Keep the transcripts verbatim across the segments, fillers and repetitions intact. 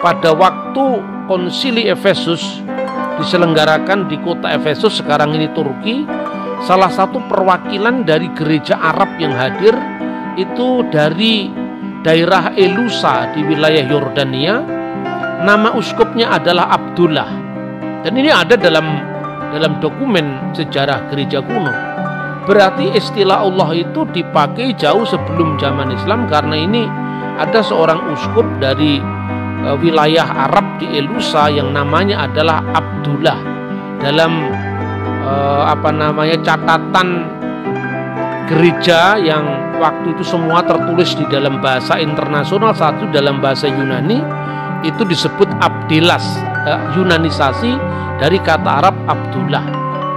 pada waktu konsili Efesus diselenggarakan di kota Efesus, sekarang ini Turki, salah satu perwakilan dari gereja Arab yang hadir itu dari daerah Elusa di wilayah Yordania. Nama uskupnya adalah Abdullah, dan ini ada dalam dalam dokumen sejarah gereja kuno. Berarti istilah Allah itu dipakai jauh sebelum zaman Islam, karena ini ada seorang uskup dari e, wilayah Arab di Elusa yang namanya adalah Abdullah. Dalam e, apa namanya catatan gereja yang waktu itu semua tertulis di dalam bahasa internasional, satu dalam bahasa Yunani itu disebut Abdilas, e, Yunanisasi dari kata Arab Abdullah.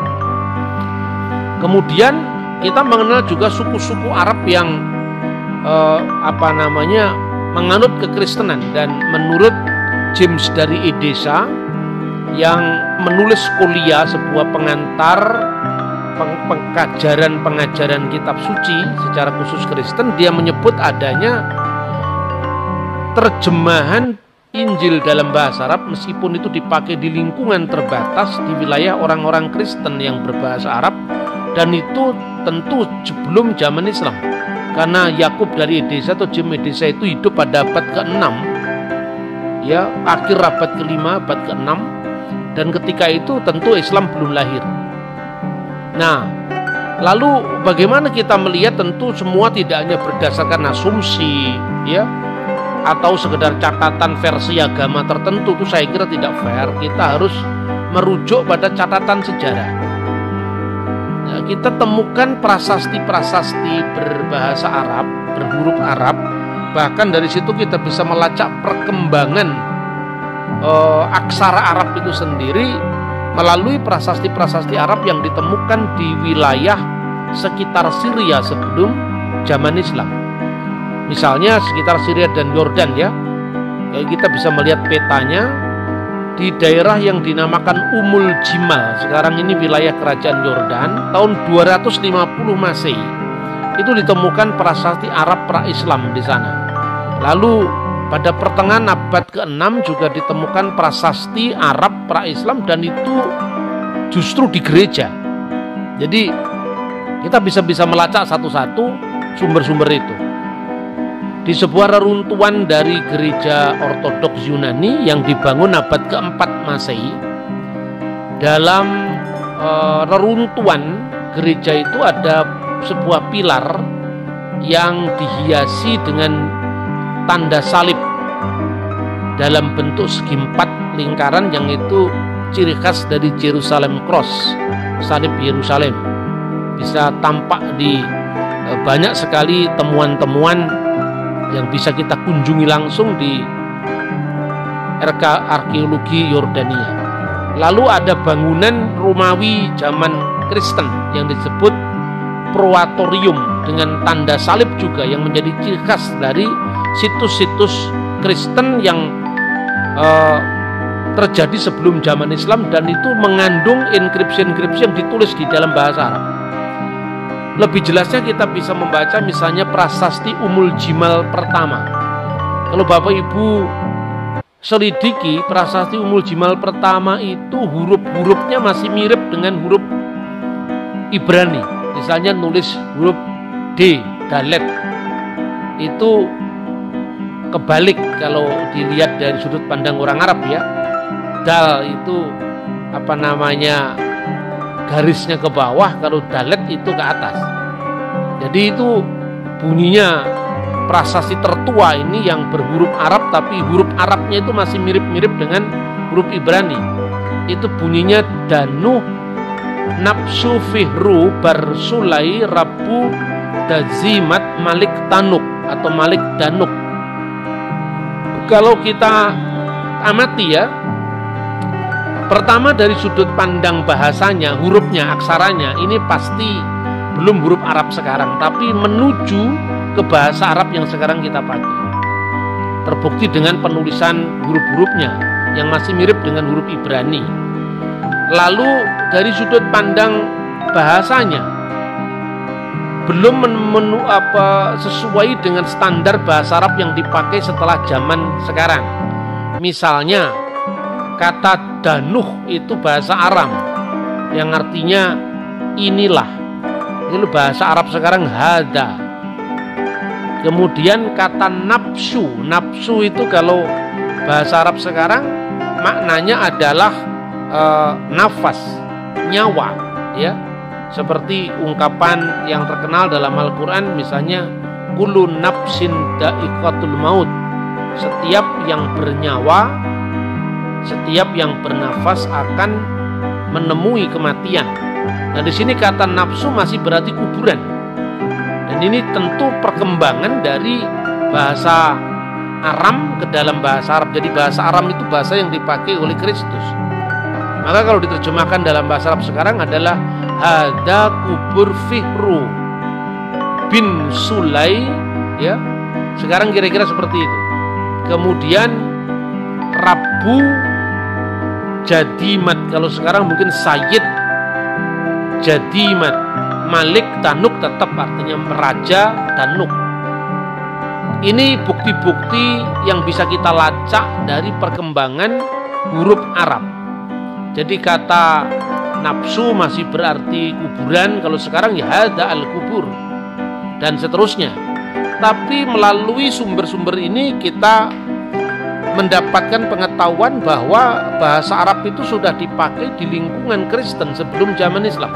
Kemudian kita mengenal juga suku-suku Arab yang eh, apa namanya menganut kekristenan, dan menurut James dari Edessa yang menulis kuliah sebuah pengantar peng pengajaran pengajaran kitab suci secara khusus Kristen, dia menyebut adanya terjemahan Injil dalam bahasa Arab meskipun itu dipakai di lingkungan terbatas di wilayah orang-orang Kristen yang berbahasa Arab. Dan itu tentu sebelum zaman Islam, karena Yakub dari Edessa atau James Edessa itu hidup pada abad keenam, ya akhir abad kelima, abad keenam, dan ketika itu tentu Islam belum lahir. Nah, lalu bagaimana kita melihat? Tentu semua tidak hanya berdasarkan asumsi, ya, atau sekedar catatan versi agama tertentu, itu saya kira tidak fair. Kita harus merujuk pada catatan sejarah. Kita temukan prasasti-prasasti berbahasa Arab, berhuruf Arab. Bahkan dari situ kita bisa melacak perkembangan e, aksara Arab itu sendiri melalui prasasti-prasasti Arab yang ditemukan di wilayah sekitar Syria sebelum zaman Islam. Misalnya sekitar Syria dan Yordan, ya. Ya, kita bisa melihat petanya di daerah yang dinamakan Umul Jimal, sekarang ini wilayah kerajaan Yordan, tahun dua ratus lima puluh Masehi. Itu ditemukan prasasti Arab pra-Islam di sana. Lalu pada pertengahan abad keenam juga ditemukan prasasti Arab pra-Islam, dan itu justru di gereja. Jadi kita bisa bisa melacak satu-satu sumber-sumber itu. Di sebuah reruntuhan dari gereja Ortodoks Yunani yang dibangun abad keempat Masehi, dalam e, reruntuhan gereja itu ada sebuah pilar yang dihiasi dengan tanda salib dalam bentuk segi empat lingkaran, yang itu ciri khas dari Jerusalem Cross, salib Yerusalem. Bisa tampak di e, banyak sekali temuan-temuan yang bisa kita kunjungi langsung di arkeologi Yordania. Lalu ada bangunan Romawi zaman Kristen yang disebut Proatorium dengan tanda salib juga, yang menjadi ciri khas dari situs-situs Kristen yang uh, terjadi sebelum zaman Islam, dan itu mengandung inskripsi-inskripsi yang ditulis di dalam bahasa Arab. Lebih jelasnya kita bisa membaca misalnya prasasti Umul Jimal pertama. Kalau Bapak Ibu selidiki prasasti Umul Jimal pertama itu huruf-hurufnya masih mirip dengan huruf Ibrani. Misalnya nulis huruf D, Dalet, itu kebalik kalau dilihat dari sudut pandang orang Arab, ya. Dal itu apa namanya, garisnya ke bawah, kalau Dalet itu ke atas. Jadi itu bunyinya prasasti tertua ini yang berhuruf Arab, tapi huruf Arabnya itu masih mirip-mirip dengan huruf Ibrani. Itu bunyinya Danu Nafsu Fihru Barsulai Rabu Dazimat Malik Tanuk atau Malik Danuk. Kalau kita amati, ya, pertama dari sudut pandang bahasanya, hurufnya, aksaranya, ini pasti belum huruf Arab sekarang, tapi menuju ke bahasa Arab yang sekarang kita pakai. Terbukti dengan penulisan huruf-hurufnya yang masih mirip dengan huruf Ibrani. Lalu dari sudut pandang bahasanya, belum menu apa sesuai dengan standar bahasa Arab yang dipakai setelah zaman sekarang. Misalnya kata danuh itu bahasa Aram yang artinya inilah. Itu bahasa Arab sekarang hada. Kemudian kata nafsu, nafsu itu kalau bahasa Arab sekarang maknanya adalah e, nafas, nyawa, ya. Seperti ungkapan yang terkenal dalam Al-Quran, misalnya kullu nafsin da'iqatul maut. Setiap yang bernyawa, setiap yang bernafas akan menemui kematian. Nah, di sini kata nafsu masih berarti kuburan. Dan ini tentu perkembangan dari bahasa Aram ke dalam bahasa Arab. Jadi bahasa Aram itu bahasa yang dipakai oleh Kristus. Maka kalau diterjemahkan dalam bahasa Arab sekarang adalah hada kubur Fihru bin Sulay, ya. Sekarang kira-kira seperti itu. Kemudian Rabu Jadimat, kalau sekarang mungkin Sayyid Jadimat, Malik Tanuk tetap artinya Raja Tanuk. Ini bukti-bukti yang bisa kita lacak dari perkembangan huruf Arab. Jadi kata nafsu masih berarti kuburan, kalau sekarang ya hada al-kubur dan seterusnya. Tapi melalui sumber-sumber ini kita mendapatkan pengetahuan bahwa bahasa Arab itu sudah dipakai di lingkungan Kristen sebelum zaman Islam.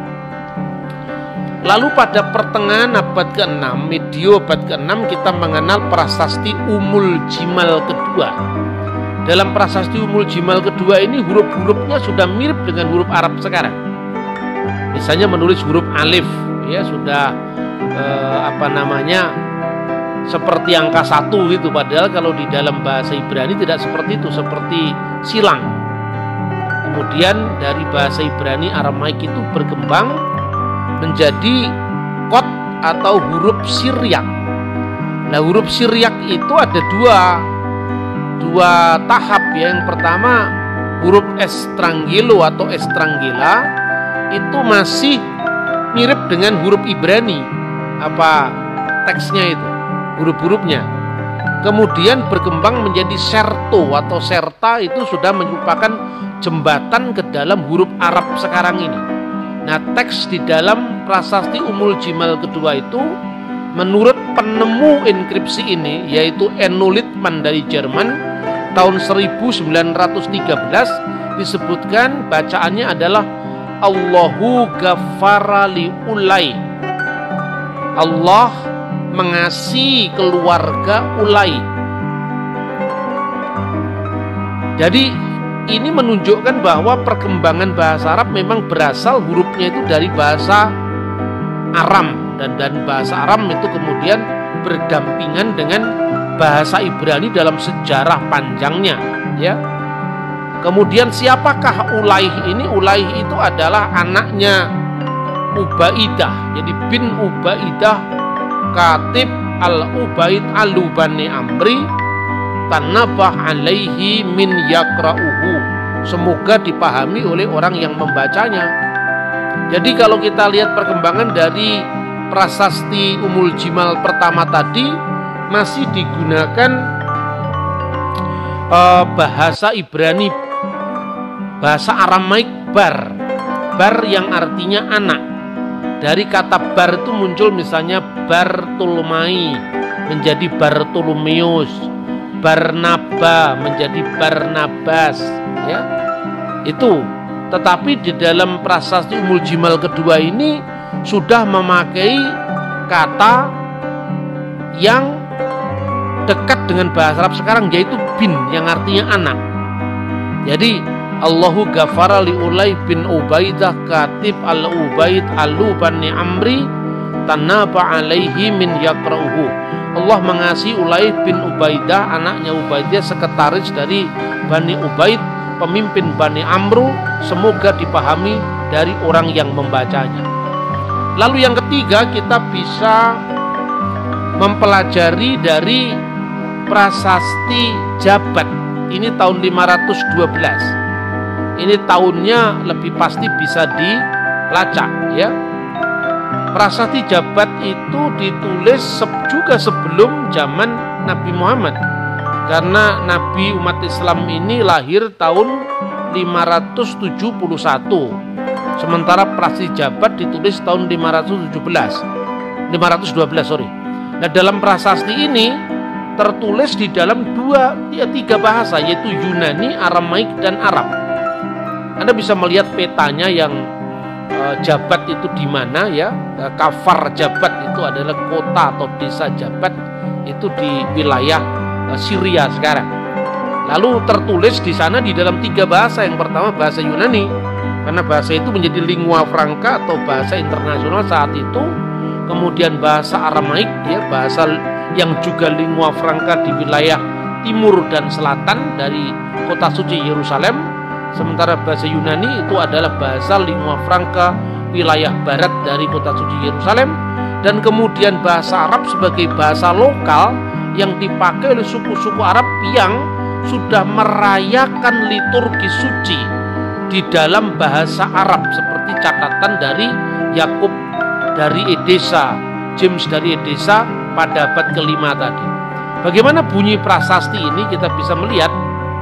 Lalu pada pertengahan abad keenam, medio abad keenam, kita mengenal prasasti Umul Jimal kedua. Dalam prasasti Umul Jimal kedua ini huruf-hurufnya sudah mirip dengan huruf Arab sekarang. Misalnya menulis huruf alif, ya sudah eh, apa namanya seperti angka satu gitu. Padahal kalau di dalam bahasa Ibrani tidak seperti itu, seperti silang. Kemudian dari bahasa Ibrani Aramaik itu berkembang menjadi kot atau huruf Siryak. Nah, huruf Siryak itu ada dua dua tahap, ya. Yang pertama huruf Estrangelo atau Estrangela itu masih mirip dengan huruf Ibrani, apa teksnya itu, huruf-hurufnya. Kemudian berkembang menjadi serto atau serta, itu sudah merupakan jembatan ke dalam huruf Arab sekarang ini. Nah, teks di dalam prasasti Umul Jimal kedua itu menurut penemu inskripsi ini, yaitu Enno Littmann dari Jerman tahun seribu sembilan ratus tiga belas, disebutkan bacaannya adalah Allahu Ghaffara li Ulay. Allah mengasihi keluarga Ulay. Jadi ini menunjukkan bahwa perkembangan bahasa Arab memang berasal hurufnya itu dari bahasa Aram, dan dan bahasa Aram itu kemudian berdampingan dengan bahasa Ibrani dalam sejarah panjangnya, ya. Kemudian siapakah Ulaih ini? Ulaih itu adalah anaknya Ubaidah. Jadi bin Ubaidah Katib al-Ubaid al-Lubani Amri tanabah alaihi min yakra'uhu. Semoga dipahami oleh orang yang membacanya. Jadi kalau kita lihat perkembangan dari prasasti Umul Jimal pertama tadi, masih digunakan uh, bahasa Ibrani, bahasa Aramaik bar, bar yang artinya anak. Dari kata bar itu muncul misalnya Bartolomai menjadi Bartolomeus, Barnaba menjadi Barnabas, ya. Itu. Tetapi di dalam prasasti Umul Jimal kedua ini sudah memakai kata yang dekat dengan bahasa Arab sekarang, yaitu bin yang artinya anak. Jadi Allahu Ghafara li Ulay bin Ubaidah Katib al-Ubaid al-Lubani Amri tanaba alaihi min yakra'uhu. Allah mengasihi Ulay bin Ubaidah, anaknya Ubaidah, sekretaris dari Bani Ubaid, pemimpin Bani Amru, semoga dipahami dari orang yang membacanya. Lalu yang ketiga, kita bisa mempelajari dari prasasti Jabat. Ini tahun lima ratus dua belas. Ini tahunnya lebih pasti bisa dilacak, ya. Prasasti Jabat itu ditulis juga sebelum zaman Nabi Muhammad, karena Nabi umat Islam ini lahir tahun lima ratus tujuh puluh satu, sementara prasasti Jabat ditulis tahun lima ratus tujuh belas, lima ratus dua belas sorry. Nah, dalam prasasti ini tertulis di dalam dua ya, tiga bahasa, yaitu Yunani, Aramaik, dan Arab. Anda bisa melihat petanya yang eh, Jabat itu di mana ya. eh, Kafar Jabat itu adalah kota atau desa Jabat itu di wilayah eh, Syria sekarang. Lalu tertulis di sana di dalam tiga bahasa. Yang pertama bahasa Yunani, karena bahasa itu menjadi lingua franca atau bahasa internasional saat itu. Kemudian bahasa Aramaik, ya, bahasa yang juga lingua franca di wilayah timur dan selatan dari kota suci Yerusalem. Sementara bahasa Yunani itu adalah bahasa lingua franca wilayah barat dari kota suci Yerusalem. Dan kemudian bahasa Arab sebagai bahasa lokal yang dipakai oleh suku-suku Arab yang sudah merayakan liturgi suci di dalam bahasa Arab, seperti catatan dari Yakub dari Edesa, James dari Edesa pada abad kelima tadi. Bagaimana bunyi prasasti ini kita bisa melihat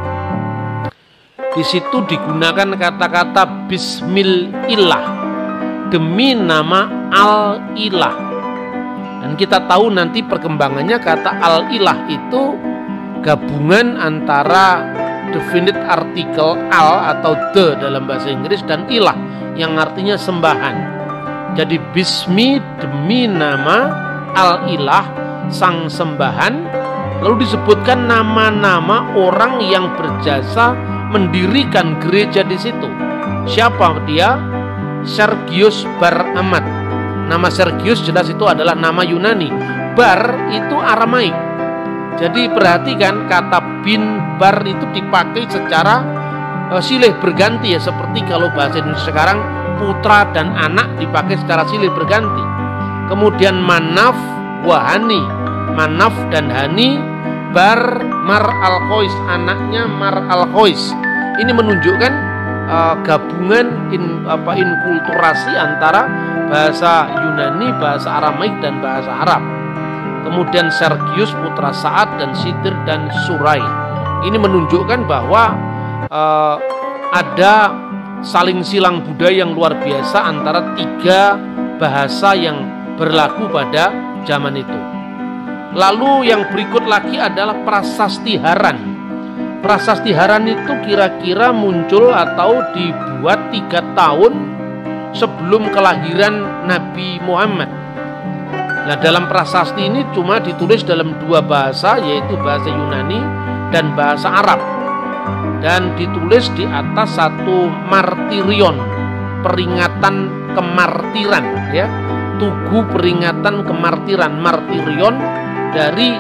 di situ digunakan kata-kata Bismillah, demi nama Al-Ilah. Dan kita tahu nanti perkembangannya kata Al-Ilah itu gabungan antara definite artikel al atau the dalam bahasa Inggris dan ilah yang artinya sembahan. Jadi bismi demi nama, al-ilah sang sembahan. Lalu disebutkan nama-nama orang yang berjasa mendirikan gereja di situ. Siapa dia? Sergius Bar Ahmad. Nama Sergius jelas itu adalah nama Yunani. Bar itu Aramaik. Jadi perhatikan kata bin bar itu dipakai secara uh, silih berganti ya, seperti kalau bahasa Indonesia sekarang putra dan anak dipakai secara silih berganti. Kemudian manaf wahani, manaf dan hani, bar mar al-khois, anaknya mar al-khois. Ini menunjukkan uh, gabungan in, apa inkulturasi antara bahasa Yunani, bahasa Aramaik dan bahasa Arab. Kemudian Sergius putra Sa'ad dan Sidir dan Surai. Ini menunjukkan bahwa uh, ada saling silang budaya yang luar biasa antara tiga bahasa yang berlaku pada zaman itu. Lalu yang berikut lagi adalah prasasti Haran. Prasasti Haran itu kira-kira muncul atau dibuat tiga tahun sebelum kelahiran Nabi Muhammad. Nah, dalam prasasti ini cuma ditulis dalam dua bahasa, yaitu bahasa Yunani dan bahasa Arab, dan ditulis di atas satu martirion, peringatan kemartiran, ya, tugu peringatan kemartiran, martirion dari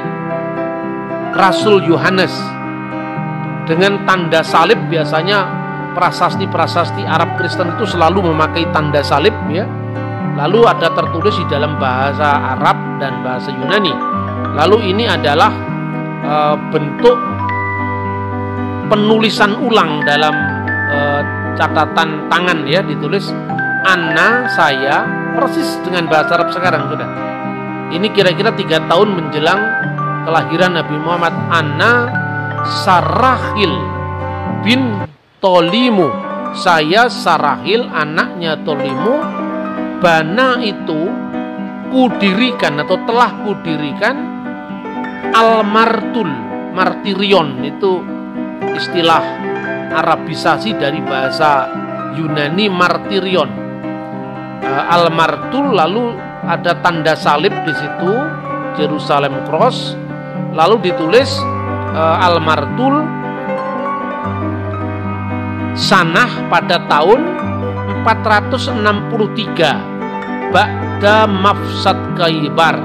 Rasul Yohanes dengan tanda salib. Biasanya prasasti-prasasti Arab Kristen itu selalu memakai tanda salib, ya. Lalu ada tertulis di dalam bahasa Arab dan bahasa Yunani. Lalu ini adalah e, bentuk penulisan ulang dalam e, catatan tangan, ya, ditulis Anna saya, persis dengan bahasa Arab sekarang sudah. Ini kira-kira tiga tahun menjelang kelahiran Nabi Muhammad. Anna Sarahil bin Tolimu, saya Sarahil anaknya Tolimu. Bana itu kudirikan atau telah kudirikan al-martul, martirion itu istilah Arabisasi dari bahasa Yunani martirion. Al-martul, lalu ada tanda salib di situ, Jerusalem Cross, lalu ditulis al-martul sanah pada tahun empat ratus enam puluh tiga Ba'da Mafsad Khaybar,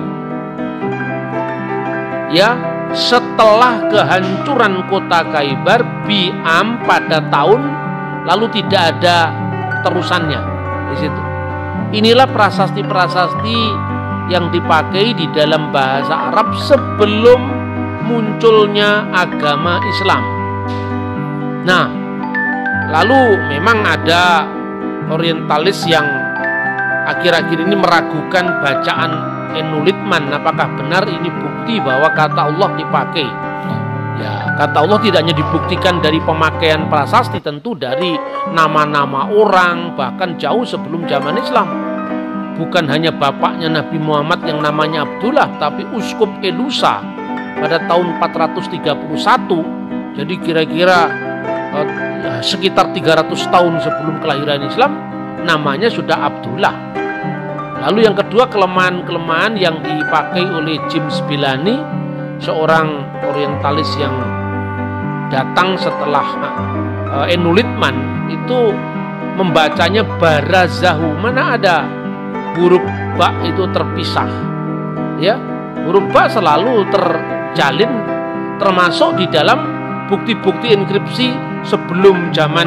ya, setelah kehancuran kota Khaybar, bi'am pada tahun, lalu tidak ada terusannya di situ. Inilah prasasti-prasasti yang dipakai di dalam bahasa Arab sebelum munculnya agama Islam. Nah, lalu memang ada orientalis yang akhir-akhir ini meragukan bacaan Enulitman, apakah benar ini bukti bahwa kata Allah dipakai. Ya, kata Allah tidak hanya dibuktikan dari pemakaian prasasti, tentu dari nama-nama orang, bahkan jauh sebelum zaman Islam. Bukan hanya bapaknya Nabi Muhammad yang namanya Abdullah, tapi Uskup Elusa pada tahun empat ratus tiga puluh satu, jadi kira-kira eh, sekitar tiga ratus tahun sebelum kelahiran Islam, namanya sudah Abdullah. Lalu yang kedua, kelemahan-kelemahan yang dipakai oleh James Billani, seorang orientalis yang datang setelah uh, Enulitman, itu membacanya barazahu, mana ada huruf ba itu terpisah, ya, huruf ba selalu terjalin, termasuk di dalam bukti-bukti enkripsi sebelum zaman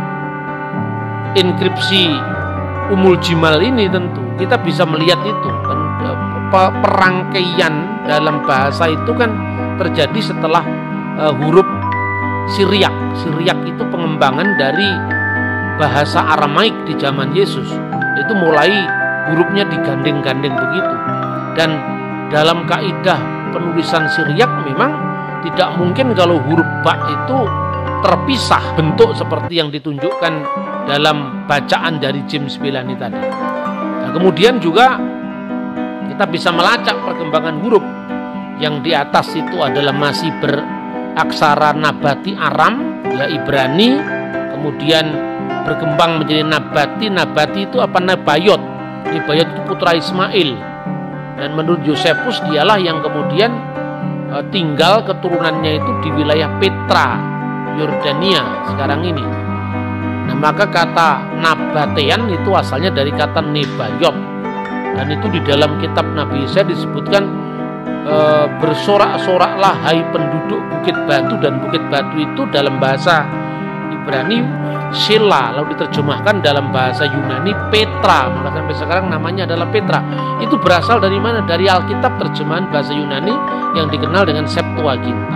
enkripsi Umul Jimal ini. Tentu kita bisa melihat itu, perangkaian dalam bahasa itu kan terjadi setelah uh, huruf Siriak. Siriak itu pengembangan dari bahasa Aramaik di zaman Yesus. Itu mulai hurufnya digandeng-gandeng begitu. Dan dalam kaidah penulisan Siriak memang tidak mungkin kalau huruf ba itu terpisah bentuk seperti yang ditunjukkan dalam bacaan dari James Billani tadi. Nah, kemudian juga kita bisa melacak perkembangan huruf. Yang di atas itu adalah masih beraksara nabati Aram, ya Ibrani, kemudian berkembang menjadi nabati. Nabati itu apa? Nabayot. Nabayot itu putra Ismail, dan menurut Josephus dialah yang kemudian e, tinggal keturunannya itu di wilayah Petra, Yordania sekarang ini. Nah, maka kata Nabatean itu asalnya dari kata Nebayot, dan itu di dalam kitab Nabi Yesaya disebutkan e, bersorak-soraklah hai penduduk Bukit Batu, dan Bukit Batu itu dalam bahasa Ibrani Sela, lalu diterjemahkan dalam bahasa Yunani Petra, maka sampai sekarang namanya adalah Petra. Itu berasal dari mana? Dari Alkitab terjemahan bahasa Yunani yang dikenal dengan Septuaginta.